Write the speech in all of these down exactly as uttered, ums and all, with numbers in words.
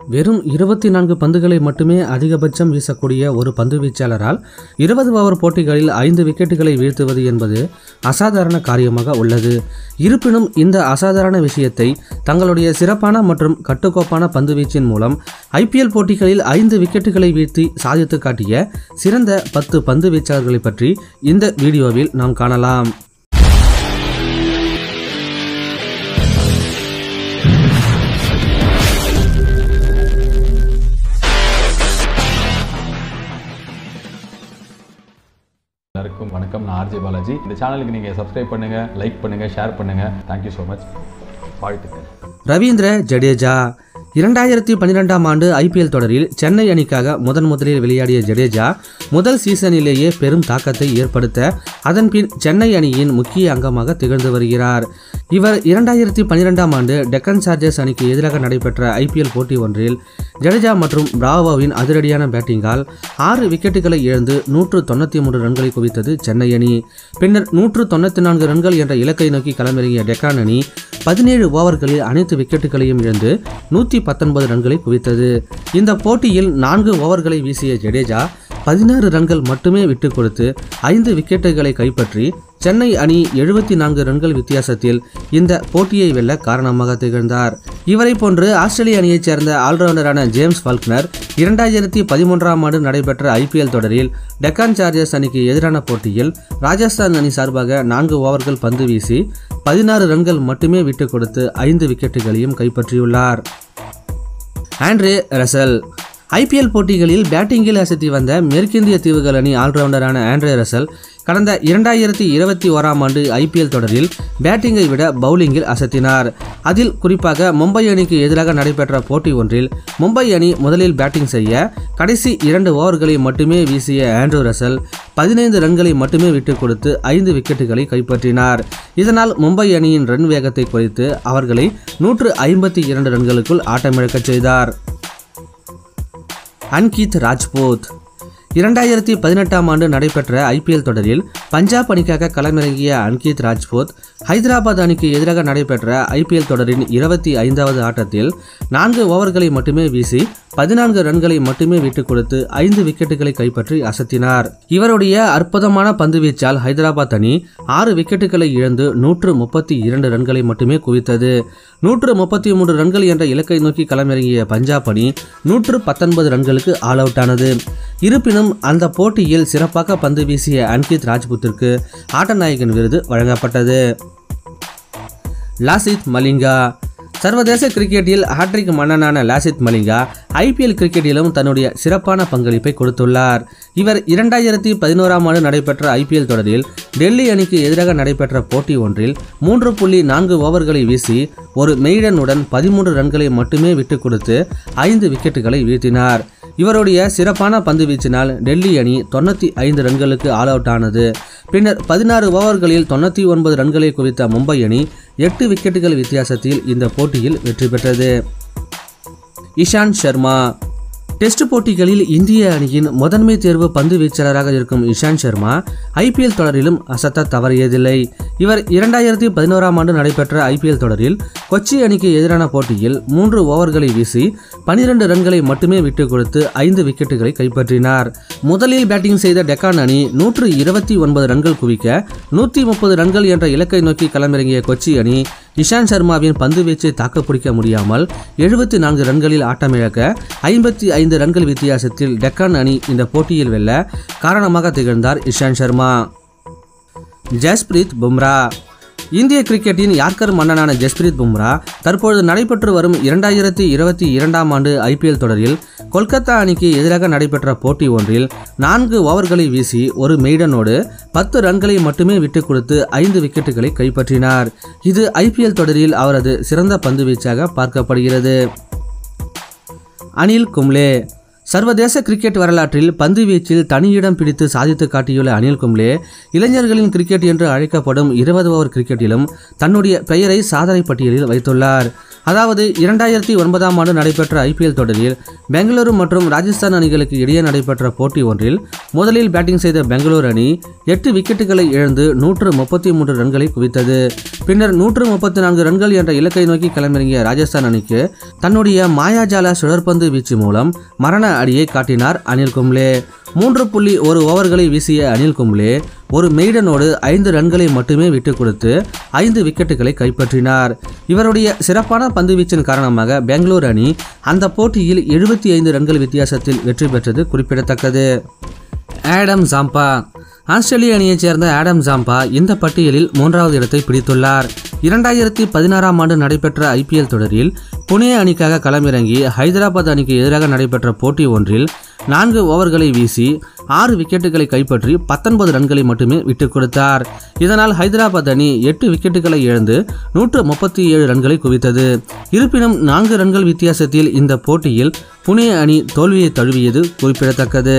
வெறும் இருபத்தி நான்கு பந்துகளை மட்டுமே அதிகபட்சம் வீசக்கூடிய ஒரு பந்து வீச்சாளரால் இருபது ஓவர் போட்டிகளில் ஐந்து விக்கெட்டுகளை வீழ்த்துவது என்பது அசாதாரண காரியமாக உள்ளது. இருப்பினும் இந்த அசாதாரண விஷயத்தை தங்களுடைய சிறப்பான மற்றும் கட்டுக்கோப்பான பந்து வீச்சின் மூலம் ஐபிஎல் போட்டிகளில் ஐந்து விக்கெட்டுகளை வீழ்த்தி சாதித்து காட்டிய சிறந்த பத்து பந்து வீச்சாளர்களை பற்றி இந்த வீடியோவில் நாம் காணலாம். எல்லாருக்கும் வணக்கம். நான் ஆர்ஜே பாலாஜி. இந்த சேனலுக்கு நீங்கள் சப்ஸ்கிரைப் பண்ணுங்கள், லைக் பண்ணுங்கள், ஷேர் பண்ணுங்கள். Thank you so much. வாழ்த்துக்கள். ரவீந்திர ஜடேஜா இரண்டாயிரத்தி பன்னிரெண்டாம் ஆண்டு ஐபிஎல் தொடரில் சென்னை அணிக்காக முதன் முதலில் விளையாடிய ஜடேஜா முதல் சீசனிலேயே பெரும் தாக்கத்தை ஏற்படுத்த அதன்பின் சென்னை அணியின் முக்கிய அங்கமாக திகழ்ந்து வருகிறார். இவர் இரண்டாயிரத்தி பன்னிரெண்டாம் ஆண்டு டெக்கன் சார்ஜர்ஸ் அணிக்கு எதிராக நடைபெற்ற ஐபிஎல் போட்டி ஒன்றில் ஜடேஜா மற்றும் பிராவோவின் அதிரடியான பேட்டிங்கால் ஆறு விக்கெட்டுகளை இழந்து நூற்று தொண்ணூற்றி மூன்று ரன்களை குவித்தது சென்னை அணி. பின்னர் நூற்று தொண்ணூற்றி நான்கு ரன்கள் என்ற இலக்கை நோக்கி களமிறங்கிய டெக்கான் அணி பதினேழு ஓவர்களில் அனைத்து விக்கெட்டுகளையும் இழந்து நூற்றி பத்தொன்பது ரன்களை குவித்தது. இந்த போட்டியில் நான்கு ஓவர்களை வீசிய ஜடேஜா பதினாறு ரன்கள் மட்டுமே விட்டுக் கொடுத்து ஐந்து விக்கெட்டுகளை கைப்பற்றி சென்னை அணி எழுபத்தி நான்கு ரன்கள் வித்தியாசத்தில் இந்த போட்டியை வெல்ல காரணமாக திகழ்ந்தார். இவரை போன்று ஆஸ்திரேலிய அணியைச் சேர்ந்த ஆல்ரவுண்டரான ஜேம்ஸ் ஃபால்க்னர் இரண்டாயிரத்தி பதிமூன்றாம் ஆண்டு நடைபெற்ற ஐபிஎல் தொடரில் டெக்கான் சார்ஜர்ஸ் அணிக்கு எதிரான போட்டியில் ராஜஸ்தான் அணி சார்பாக நான்கு ஓவர்கள் பந்து வீசி பதினாறு ரன்கள் மட்டுமே விட்டுக் கொடுத்து ஐந்து விக்கெட்டுகளையும் கைப்பற்றியுள்ளார். ஆண்ட்ரே ரசல் ஐபிஎல் போட்டிகளில் பேட்டிங்கில் அசத்தி வந்த மேற்கிந்திய தீவுகள் அணி ஆல்ரவுண்டரான ஆண்ட்ரே ரசல் கடந்த இரண்டாயிரத்தி இருபத்தி ஓராம் ஆண்டு ஐபிஎல் தொடரில் பேட்டிங்கை விட பவுலிங்கில் அசத்தினார். அதில் குறிப்பாக மும்பை அணிக்கு எதிராக நடைபெற்ற போட்டி ஒன்றில் மும்பை அணி முதலில் பேட்டிங் செய்ய கடைசி இரண்டு ஓவர்களை மட்டுமே வீசிய ஆண்ட்ரூ ரசல் பதினைந்து ரன்களை மட்டுமே விட்டுக் கொடுத்து ஐந்து விக்கெட்டுகளை கைப்பற்றினார். இதனால் மும்பை அணியின் ரன் வேகத்தை குறைத்து அவர்களை நூற்று ஐம்பத்தி இரண்டு ரன்களுக்குள் ஆட்டமிழக்கச் செய்தார். அன்கித் ராஜ்பூத் இரண்டாயிரத்தி பதினெட்டாம் ஆண்டு நடைபெற்ற ஐபிஎல் தொடரில் பஞ்சாப் அணிக்காக களமிறங்கிய அன்கித் ராஜ்பூத் ஹைதராபாத் அணிக்கு எதிராக நடைபெற்ற ஐபிஎல் தொடரின் இருபத்தி ஐந்தாவது ஆட்டத்தில் நான்கு ஓவர்களை மட்டுமே வீசி பதினான்கு ரன்களை மட்டுமே விட்டுக் கொடுத்து ஐந்து விக்கெட்டுகளை கைப்பற்றி அசத்தினார். இவருடைய அற்புதமான பந்து வீச்சால் ஹைதராபாத் அணி ஆறு விக்கெட்டுகளை இழந்து நூற்று முப்பத்தி இரண்டு ரன்களை மட்டுமே குவித்தது. நூற்று முப்பத்தி மூன்று ரன்கள் என்ற இலக்கை நோக்கி களமிறங்கிய பஞ்சாப் அணி நூற்று பத்தொன்பது ரன்களுக்கு ஆல் அவுட் ஆனது. இருப்பினும் அந்த போட்டியில் சிறப்பாக பந்து வீசிய அன்கித் ராஜ்பூத்திற்கு ஆட்டநாயகன் விருது வழங்கப்பட்டது. லாசித் மலிங்கா சர்வதேச கிரிக்கெட்டில் ஹாட்ரிக் மன்னனான லாசித் மலிங்கா ஐபிஎல் கிரிக்கெட்டிலும் தன்னுடைய சிறப்பான பங்களிப்பை கொடுத்துள்ளார். இவர் இரண்டாயிரத்தி பதினோராம் ஆண்டு நடைபெற்ற ஐபிஎல் தொடரில் டெல்லி அணிக்கு எதிராக நடைபெற்ற போட்டி ஒன்றில் மூன்று புள்ளி நான்கு ஓவர்களை வீசி ஒரு மெய்டனுடன் பதிமூன்று ரன்களை மட்டுமே விட்டுக் கொடுத்து ஐந்து விக்கெட்டுகளை வீழ்த்தினார். இவருடைய சிறப்பான பந்து வீச்சினால் டெல்லி அணி தொண்ணூற்றி ஐந்து ரன்களுக்கு ஆல் அவுட் ஆனது. பின்னர் பதினாறு ஓவர்களில் தொண்ணூற்றி ஒன்பது ரன்களை குவித்த மும்பை அணி எட்டு விக்கெட்டுகள் வித்தியாசத்தில் இந்த போட்டியில் வெற்றி பெற்றது. இஷாந்த் சர்மா டெஸ்ட் போட்டிகளில் இந்திய அணியின் முதன்மை தேர்வு பந்து வீச்சாளராக இருக்கும் இஷாந்த் சர்மா ஐபிஎல் தொடரிலும் அசத்த தவறியதில்லை. இவர் இரண்டாயிரத்தி பதினோராம் ஆண்டு நடைபெற்ற ஐபிஎல் தொடரில் கொச்சி அணிக்கு எதிரான போட்டியில் மூன்று ஓவர்களை வீசி பனிரெண்டு ரன்களை மட்டுமே விட்டுக் கொடுத்து ஐந்து விக்கெட்டுகளை கைப்பற்றினார். முதலில் பேட்டிங் செய்த டெக்கான் அணி நூற்று இருபத்தி ஒன்பது ரன்கள் குவிக்க நூற்றி முப்பது ரன்கள் என்ற இலக்கை நோக்கி களமிறங்கிய கொச்சி அணி இஷாந்த் சர்மாவின் பந்து வீச்சை தாக்குப்பிடிக்க முடியாமல் எழுபத்தி நான்கு ரன்களில் ஆட்டமிழக்க ஐம்பத்தி ஐந்து ரன்கள் வித்தியாசத்தில் டெக்கான் அணி இந்த போட்டியில் வெல்ல காரணமாக திகழ்ந்தார் இஷாந்த் சர்மா. ஜஸ்பிரீத் பும்ரா இந்திய கிரிக்கெட்டின் யார்கர் மன்னனான ஜஸ்பிரீத் பும்ரா தற்பொழுது நடைபெற்று வரும் இரண்டாயிரத்தி இருபத்தி இரண்டாம் ஆண்டு ஐபிஎல் தொடரில் கொல்கத்தா அணிக்கு எதிராக நடைபெற்ற போட்டி ஒன்றில் நான்கு ஓவர்களை வீசி ஒரு மெய்டனோடு பத்து ரன்களை மட்டுமே விட்டுக் கொடுத்து ஐந்து விக்கெட்டுகளை கைப்பற்றினார். இது ஐபிஎல் தொடரில் அவரது சிறந்த பந்து வீச்சாக பார்க்கப்படுகிறது. அனில் கும்ளே சர்வதேச கிரிக்கெட் வரலாற்றில் பந்து வீச்சில் தனியிடம் பிடித்து சாதித்து காட்டியுள்ள அனில் கும்ளே இளைஞர்களின் கிரிக்கெட் என்று அழைக்கப்படும் இருபது ஓவர் கிரிக்கெட்டிலும் தன்னுடைய பெயரை சாதனை பட்டியலில் வைத்துள்ளார். அதாவது இரண்டாயிரத்தி ஒன்பதாம் ஆண்டு நடைபெற்ற ஐபிஎல் தொடரில் பெங்களூரு மற்றும் ராஜஸ்தான் அணிகளுக்கு இடையே நடைபெற்ற போட்டி ஒன்றில் முதலில் பேட்டிங் செய்த பெங்களூரு அணி எட்டு விக்கெட்டுகளை இழந்து நூற்று முப்பத்தி மூன்று ரன்களை குவித்தது. பின்னர் நூற்று முப்பத்தி நான்கு ரன்கள் என்ற இலக்கை நோக்கி களமிறங்கிய ராஜஸ்தான் அணிக்கு தன்னுடைய மாயாஜால சுழற்பந்து வீச்சு மூலம் மரண அடியை காட்டினார் அனில் கும்ளே. மூன்று புள்ளி ஒரு ஓவர்களை வீசிய அனில் கும்ளே ஒரு மெய்டனோடு ஐந்து ரன்களை மட்டுமே விட்டுக் கொடுத்து ஐந்து விக்கெட்டுகளை கைப்பற்றினார். இவருடைய சிறப்பான பந்துவீச்சின் காரணமாக பெங்களூரு அணி அந்த போட்டியில் எழுபத்தி ஐந்து ரன்கள் வித்தியாசத்தில் வெற்றி பெற்றது குறிப்பிடத்தக்கது. ஆடம் ஜாம்பா ஆஸ்திரேலிய அணியைச் சேர்ந்த ஆடம் ஜாம்பா இந்த பட்டியலில் மூன்றாவது இடத்தை பிடித்துள்ளார். இரண்டாயிரத்தி பதினாறாம் ஆண்டு நடைபெற்ற ஐபிஎல் தொடரில் புனே அணிக்காக களமிறங்கி ஹைதராபாத் அணிக்கு எதிராக நடைபெற்ற போட்டி ஒன்றில் நான்கு ஓவர்களை வீசி ஆறு விக்கெட்டுகளை கைப்பற்றி பத்தொன்பது ரன்களை மட்டுமே விட்டுக் கொடுத்தார். இதனால் ஹைதராபாத் அணி எட்டு விக்கெட்டுகளை இழந்து நூற்று முப்பத்தி ஏழு ரன்களை குவித்தது. இருப்பினும் நான்கு ரன்கள் வித்தியாசத்தில் இந்த போட்டியில் புனே அணி தோல்வியை தழுவியது குறிப்பிடத்தக்கது.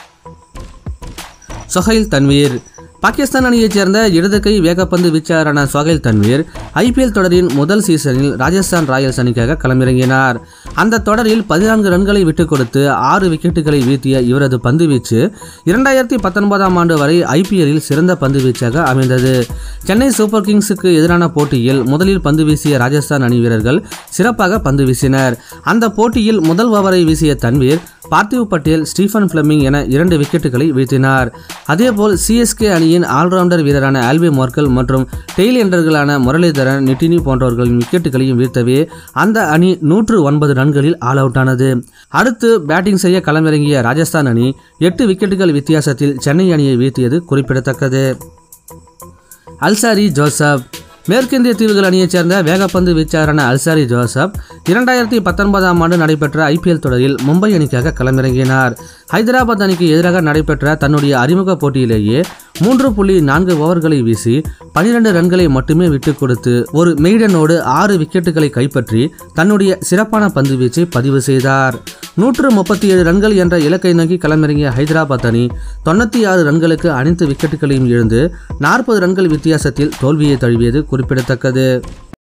சொஹைல் தன்வீர் பாகிஸ்தான் அணியைச் சேர்ந்த இடது கை வேகப்பந்து வீச்சாளரான சொஹைல் தன்வீர் ஐபிஎல் தொடரின் முதல் சீசனில் ராஜஸ்தான் ராயல்ஸ் அணிக்காக களமிறங்கினார். அந்த தொடரில் பதினான்கு ரன்களை விட்டுக் கொடுத்து ஆறு விக்கெட்டுகளை வீழ்த்திய இவரது பந்துவீச்சு இரண்டாயிரத்தி பத்தொன்பதாம் ஆண்டு வரை ஐபிஎல்லில் சிறந்த பந்துவீச்சாக அமைந்தது. சென்னை சூப்பர் கிங்ஸுக்கு எதிரான போட்டியில் முதலில் பந்து வீசிய ராஜஸ்தான் அணி வீரர்கள் சிறப்பாக பந்து வீசினர். அந்த போட்டியில் முதல் ஓவரை வீசிய தன்வீர் பார்த்திவ் பட்டேல், ஸ்டீஃபன் பிளமிங் என இரண்டு விக்கெட்டுகளை வீழ்த்தினார். அதேபோல் சிஎஸ்கே அணியின் ஆல்ரவுண்டர் வீரரான ஆல்பி மார்க்கல் மற்றும் டெயில் எண்டர்களான முரளிதரன், நிட்டினி போன்றவர்களின் விக்கெட்டுகளையும் வீழ்த்தவே அந்த அணி நூற்று ஒன்பது ரன்களில் ஆல் அவுட் ஆனது. அடுத்து பேட்டிங் செய்ய களமிறங்கிய ராஜஸ்தான் அணி எட்டு விக்கெட்டுகள் வித்தியாசத்தில் சென்னை அணியை வீழ்த்தியது குறிப்பிடத்தக்கது. அல்சாரி ஜோசப் மேற்கிந்திய தீவுகள் அணியைச் சேர்ந்த வேகப்பந்து வீச்சாளரான அல்சாரி ஜோசப் இரண்டாயிரத்தி பத்தொன்பதாம் ஆண்டு நடைபெற்ற ஐபிஎல் தொடரில் மும்பை அணிக்காக களமிறங்கினார். ஹைதராபாத் அணிக்கு எதிராக நடைபெற்ற தன்னுடைய அறிமுக போட்டியிலேயே மூன்று புள்ளி நான்கு ஓவர்களை வீசி பனிரெண்டு ரன்களை மட்டுமே விட்டுக் கொடுத்து ஒரு மெய்டனோடு ஆறு விக்கெட்டுகளை கைப்பற்றி தன்னுடைய சிறப்பான பந்து வீச்சை பதிவு செய்தார். நூற்று முப்பத்தி ஏழு ரன்கள் என்ற இலக்கை நோக்கி களமிறங்கிய ஹைதராபாத் அணி தொண்ணூற்றி ஆறு ரன்களுக்கு அனைத்து விக்கெட்டுகளையும் இழந்து நாற்பது ரன்கள் வித்தியாசத்தில் தோல்வியை தழுவியது குறிப்பிடத்தக்கது.